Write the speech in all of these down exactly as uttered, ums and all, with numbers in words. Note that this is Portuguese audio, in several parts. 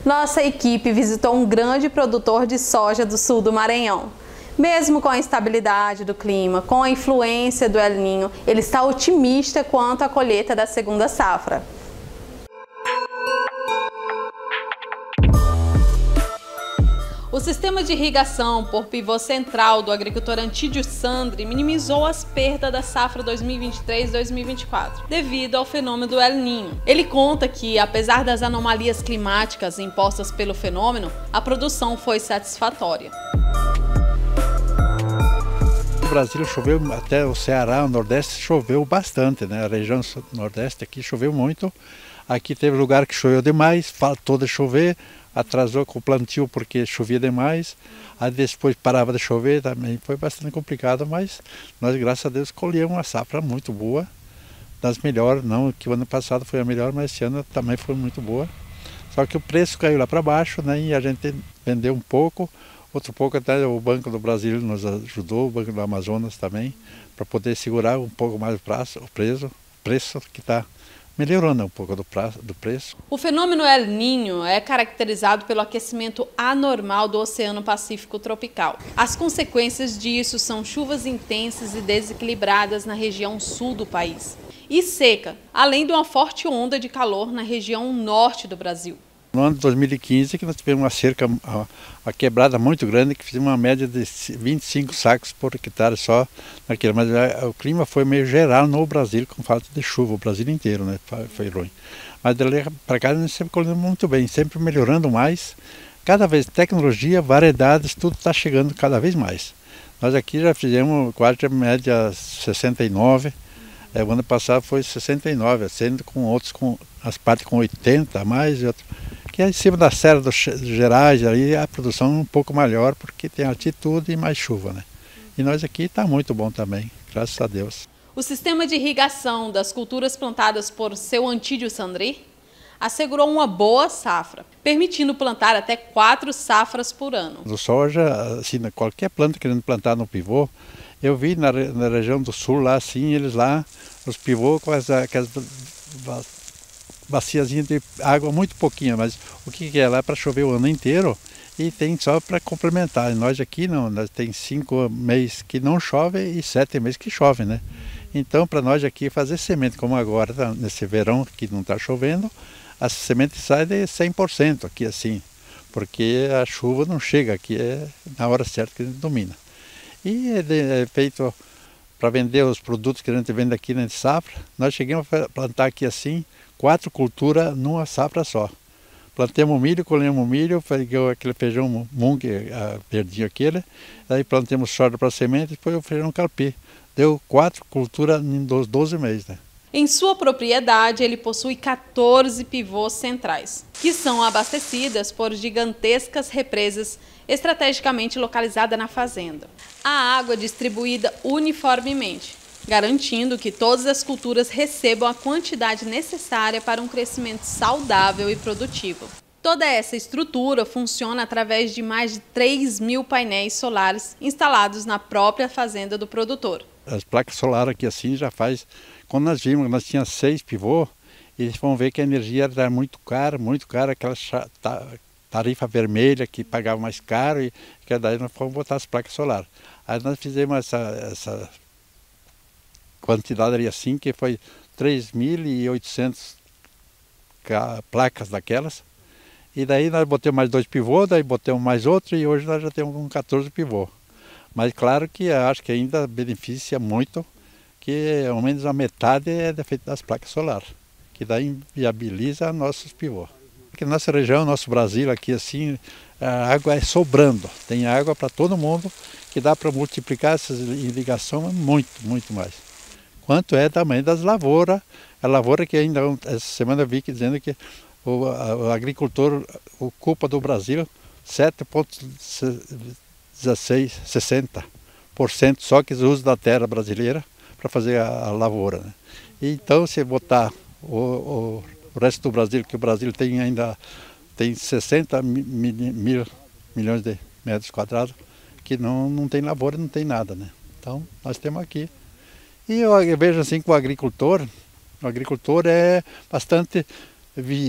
Nossa equipe visitou um grande produtor de soja do sul do Maranhão. Mesmo com a instabilidade do clima, com a influência do El Niño, ele está otimista quanto à colheita da segunda safra. O sistema de irrigação por pivô central do agricultor Antídio Sandri minimizou as perdas da safra dois mil e vinte e três dois mil e vinte e quatro, devido ao fenômeno do El Niño. Ele conta que, apesar das anomalias climáticas impostas pelo fenômeno, a produção foi satisfatória. No Brasil choveu, até o Ceará, o Nordeste choveu bastante, né? A região Nordeste aqui choveu muito. Aqui teve lugar que choveu demais, faltou de chover, atrasou com o plantio porque chovia demais. Aí depois parava de chover, também foi bastante complicado, mas nós, graças a Deus, colhemos uma safra muito boa, das melhores, não que o ano passado foi a melhor, mas esse ano também foi muito boa. Só que o preço caiu lá para baixo, né? E a gente vendeu um pouco. Outro pouco até o Banco do Brasil nos ajudou, o Banco do Amazonas também, para poder segurar um pouco mais o preço, o preço, preço que está melhorando um pouco do, prazo, do preço. O fenômeno El Niño é caracterizado pelo aquecimento anormal do Oceano Pacífico tropical. As consequências disso são chuvas intensas e desequilibradas na região sul do país e seca, além de uma forte onda de calor na região norte do Brasil. No ano de dois mil e quinze, que nós tivemos uma cerca, uma, uma quebrada muito grande, que fizemos uma média de vinte e cinco sacos por hectare só naquele. Mas a, o clima foi meio geral no Brasil, com falta de chuva, o Brasil inteiro, né? Foi, foi ruim. Mas dali para cá nós sempre colhemos muito bem, sempre melhorando mais. Cada vez tecnologia, variedades, tudo está chegando cada vez mais. Nós aqui já fizemos quase a média sessenta e nove. É, o ano passado foi sessenta e nove, sendo com outros, com as partes com oitenta a mais, e outro, que é em cima da Serra dos Gerais, aí a produção é um pouco maior, porque tem altitude e mais chuva, né? E nós aqui está muito bom também, graças a Deus. O sistema de irrigação das culturas plantadas por seu Antídio Sandri assegurou uma boa safra, permitindo plantar até quatro safras por ano. Do soja, assim, qualquer planta querendo plantar no pivô, eu vi na, na região do sul, lá assim, eles lá, os pivôs com as, aquelas baciazinhas de água muito pouquinha, mas o que, que é lá para chover o ano inteiro e tem só para complementar. E nós aqui não, nós tem cinco meses que não chove e sete meses que chove, né? Então para nós aqui fazer semente, como agora, tá, nesse verão que não está chovendo, a semente sai de cem por cento aqui assim, porque a chuva não chega aqui, é na hora certa que a gente domina. E é, é feito para vender os produtos que a gente vende aqui na safra. Nós chegamos a plantar aqui assim, quatro culturas numa safra só. Plantemos milho, colhemos milho, pegamos aquele feijão mung, verdinho aquele, aí plantemos soja para semente, depois o feijão calpi. Deu quatro culturas em doze meses, né? Em sua propriedade, ele possui quatorze pivôs centrais, que são abastecidas por gigantescas represas estrategicamente localizadas na fazenda. A água é distribuída uniformemente, garantindo que todas as culturas recebam a quantidade necessária para um crescimento saudável e produtivo. Toda essa estrutura funciona através de mais de três mil painéis solares instalados na própria fazenda do produtor. As placas solares aqui assim já faz... Quando nós vimos, nós tínhamos seis pivôs, eles vão ver que a energia era muito cara, muito cara, aquela tarifa vermelha que pagava mais caro, e que daí nós fomos botar as placas solares. Aí nós fizemos essa, essa quantidade ali assim, que foi três mil e oitocentas placas daquelas, e daí nós botamos mais dois pivôs, daí botamos mais outro, e hoje nós já temos um quatorze pivôs. Mas claro que acho que ainda beneficia muito, que ao menos a metade é feita das placas solares, que daí viabiliza nossos pivôs. Aqui na nossa região, nosso Brasil, aqui assim, a água é sobrando, tem água para todo mundo, que dá para multiplicar essas irrigações muito, muito mais. Quanto é também das lavouras, a lavoura que ainda, essa semana eu vi que dizendo que o, a, o agricultor ocupa do Brasil sete vírgula dezesseis, sessenta por cento só que usa da terra brasileira para fazer a, a lavoura, né? E então, se botar o, o, o resto do Brasil, que o Brasil tem ainda tem sessenta mil, mil milhões de metros quadrados, que não, não tem lavoura, não tem nada, né? Então, nós temos aqui. E eu, eu vejo assim que o agricultor, o agricultor é bastante vi,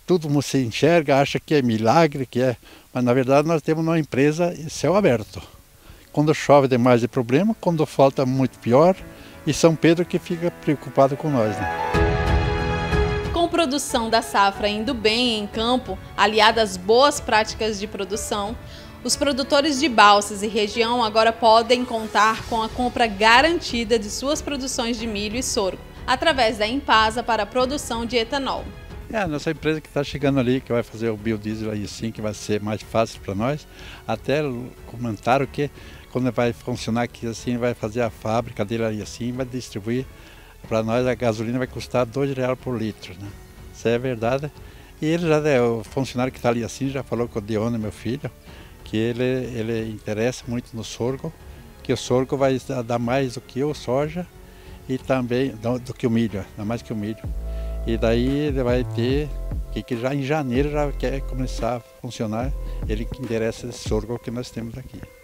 tudo você enxerga, acha que é milagre, que é, mas na verdade nós temos uma empresa em céu aberto. Quando chove demais é problema, quando falta muito pior, e São Pedro que fica preocupado com nós, né? Com produção da safra indo bem em campo, aliada às boas práticas de produção, os produtores de Balsas e região agora podem contar com a compra garantida de suas produções de milho e sorgo, através da Impasa para a produção de etanol. É a nossa empresa que está chegando ali, que vai fazer o biodiesel aí sim, que vai ser mais fácil para nós. Até comentaram que quando vai funcionar aqui assim, vai fazer a fábrica dele aí assim, vai distribuir para nós, a gasolina vai custar dois reais por litro, né? Isso é verdade. E ele já, o funcionário que está ali assim, já falou com o Dione, meu filho, que ele, ele interessa muito no sorgo, que o sorgo vai dar mais do que o soja e também do, do que o milho, dá mais que o milho. E daí ele vai ter, que, que já em janeiro já quer começar a funcionar, ele que interessa esse sorgo que nós temos aqui.